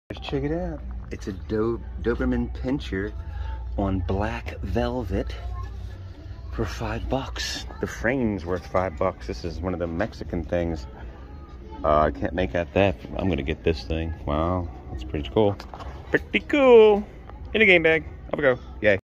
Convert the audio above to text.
Check it out. It's a Doberman pincher on black velvet for $5. The frame's worth $5. This is one of the Mexican things. I can't make out that. I'm gonna get this thing. Wow, that's pretty cool. Pretty cool. In a game bag. Off we go. Yay.